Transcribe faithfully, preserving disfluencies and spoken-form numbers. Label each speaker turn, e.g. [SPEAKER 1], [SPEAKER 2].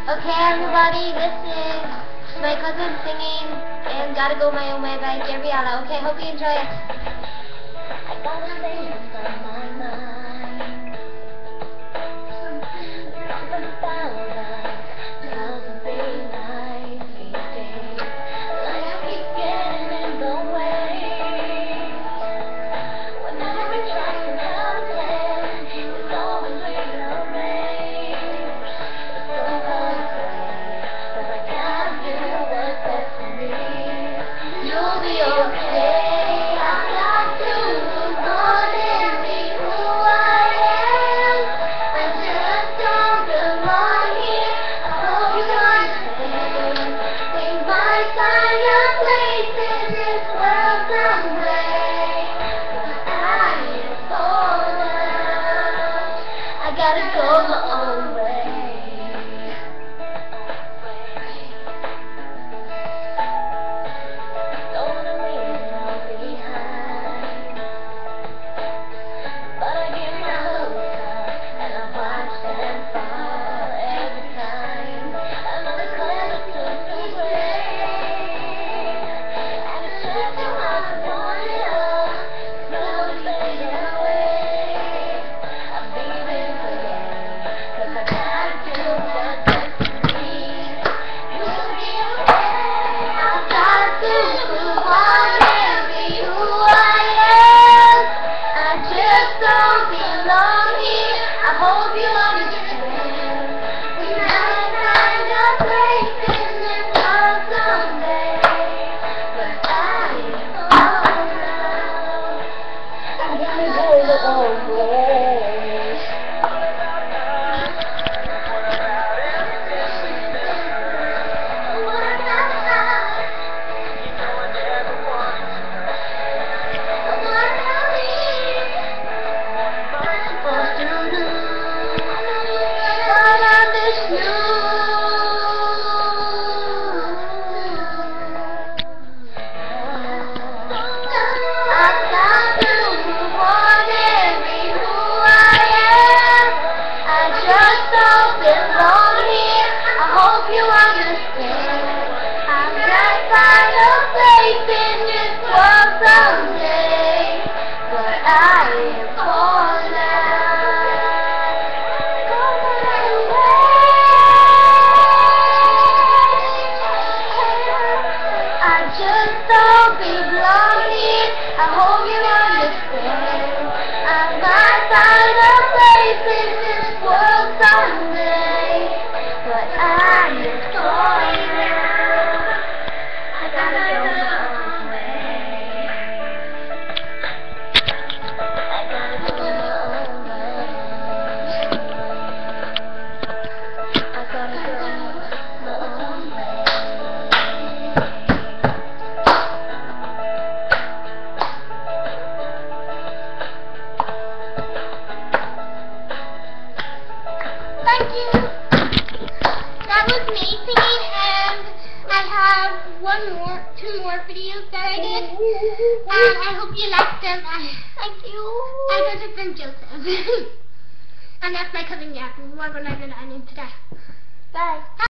[SPEAKER 1] Okay, everybody, this is my cousin singing and Gotta Go My Own Way by Gabriella. Okay, hope you enjoy it. I got things on my mind. Something about us doesn't feel like easy. Like I keep getting in the way. Whenever we try to help it, it's always rearranged. Gotta go my own way. Don't wanna leave it all behind, but I give my hopes up and I watch them fall every time. Another cloud took the rain, and it's just too hard to want it all. Slowly fading away. Don't be lonely, I hope you understand. I might find a place in this world someday, but I'm just going now. I gotta go my own way. I gotta go my own way. I gotta go my own way. Thank you. That was me singing, and I have one more, two more videos that I did, and I hope you liked them. Thank you. I got it from Joseph. And that's my cousin Jack. We're going to end today. Bye.